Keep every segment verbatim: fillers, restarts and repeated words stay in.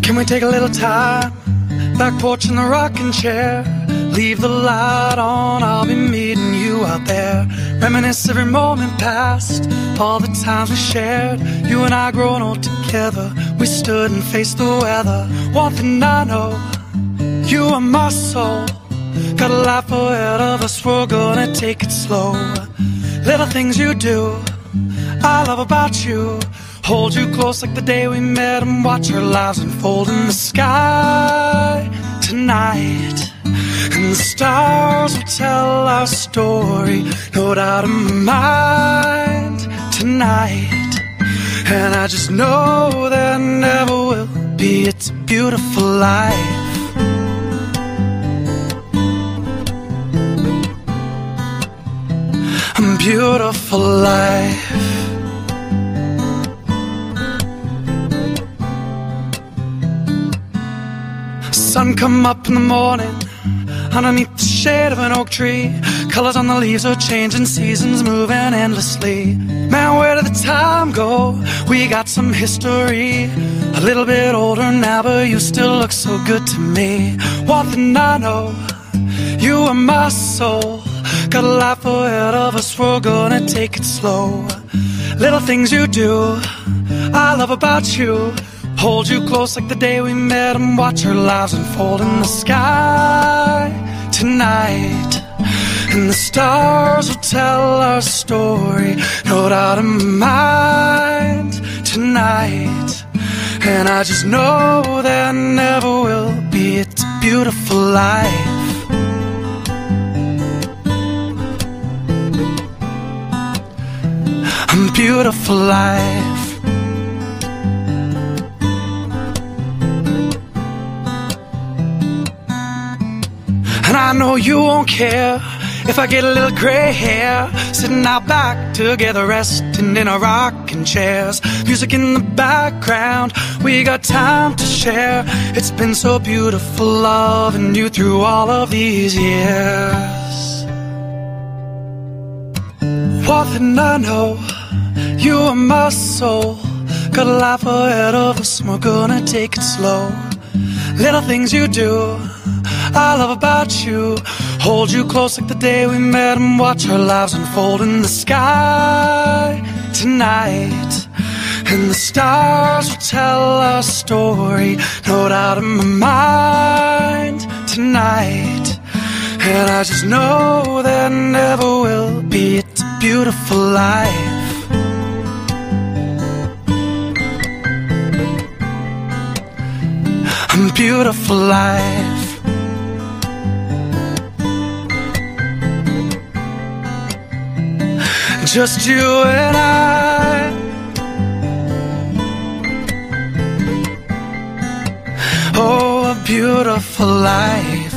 Can we take a little time? Back porch in the rocking chair. Leave the light on, I'll be meeting you out there. Reminisce every moment past, all the times we shared. You and I growing old together, we stood and faced the weather. One thing I know, you are my soul. Got a life ahead of us, we're gonna take it slow. Little things you do, I love about you. Hold you close like the day we met and watch our lives unfold in the sky tonight. And the stars will tell our story, no doubt in my mind tonight. And I just know there never will be, it's a beautiful life. A beautiful life. Sun come up in the morning underneath the shade of an oak tree. Colors on the leaves are changing, seasons moving endlessly. Man, where did the time go? We got some history. A little bit older now, but you still look so good to me. One thing I know, you are my soul. Got a life ahead of us, we're gonna take it slow. Little things you do, I love about you. Hold you close like the day we met and watch our lives unfold in the sky tonight. And the stars will tell our story, no doubt in my mind tonight. And I just know there never will be, it's a beautiful life. A beautiful life. And I know you won't care if I get a little gray hair, sitting out back together, resting in our rocking chairs. Music in the background, we got time to share. It's been so beautiful loving you through all of these years. One thing I know, you are my soul. Got a life ahead of us, we're gonna take it slow. Little things you do, I love about you. Hold you close like the day we met and watch our lives unfold in the sky tonight. And the stars will tell our story, no doubt in my mind tonight. And I just know there never will be, it's a beautiful life. A beautiful life. Just you and I. Oh, a beautiful life.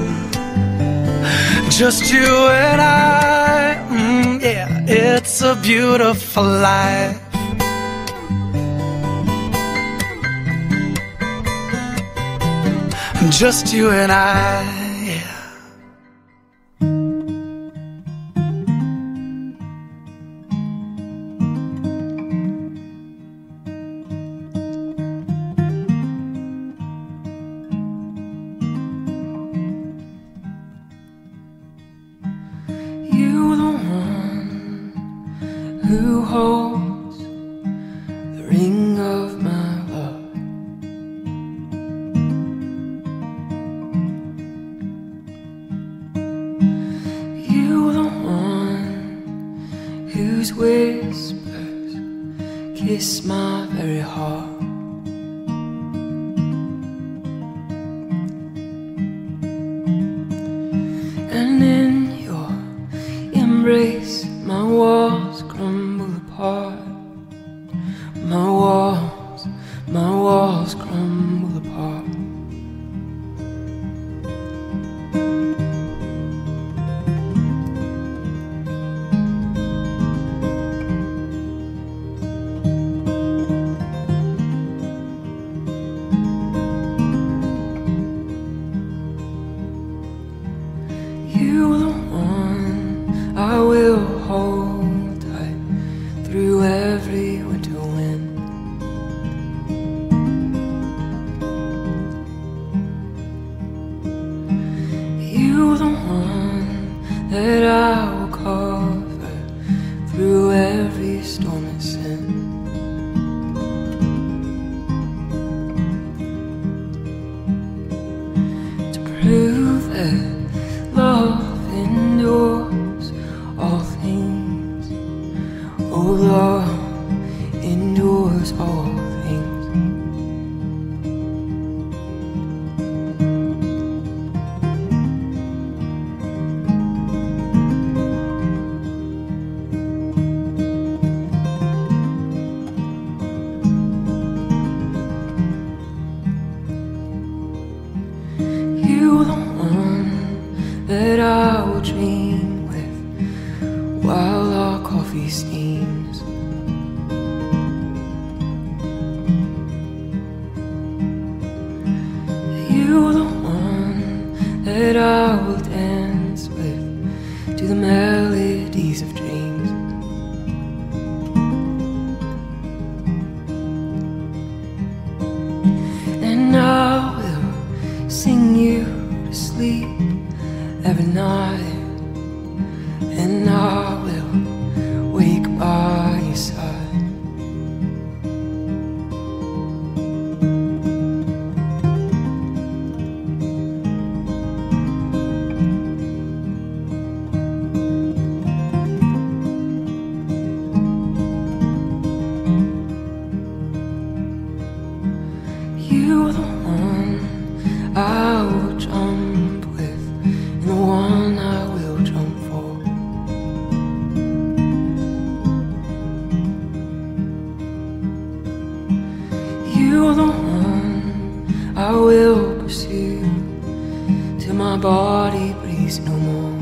Mm. Just you and I. Mm, yeah, it's a beautiful life. Just you and I. Who holds the ring of my love? You the one whose whispers kiss my very heart. And in your embrace my walls crumble apart. My walls, my walls crumble apart. You the one I will hold tight through every winter wind. that I will dance with to the melodies of dreams. And I will sing you to sleep every night, and I will wake by your side. You're the one I will jump with, and the one I will jump for. You're the one I will pursue till my body breathes no more.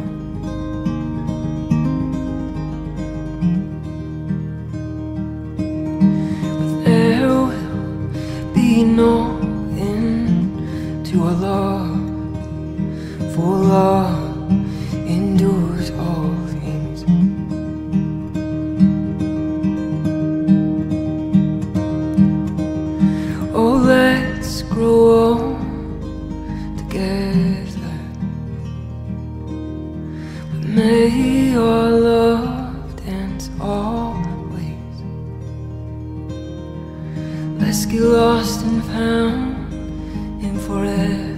But there will be no end to our love, for love endures all things. Oh, let's grow old together, but may our love dance always. Let's get lost and found in forever.